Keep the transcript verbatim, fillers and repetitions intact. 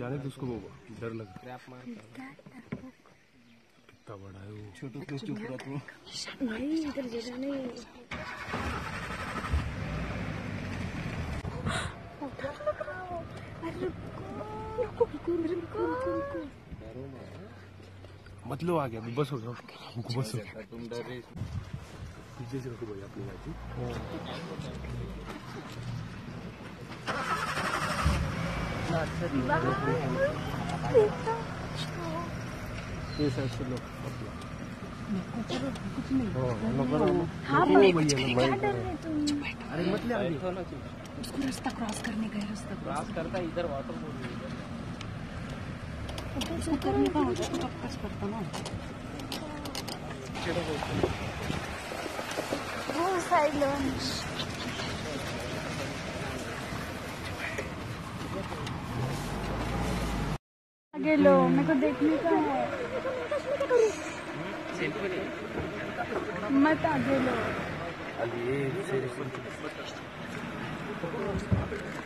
जाने तो उसको डर लग रहा है। कितना बड़ा है वो। छोटू तो चुप रहा तू। नहीं इधर जगह नहीं। मतलब आ गया बस हो गया बस हो गया। तुम डर रहे पीछे से रखो भाई अपनी गाड़ी। कुछ नहीं अरे मतलब उसको रास्ता क्रॉस करने का रास्ता क्रॉस करता है इधर वाटर उसको करने का होता है वापस करता ना वो साइड लो आगे लो मेरे को देखने का है मत आगे लो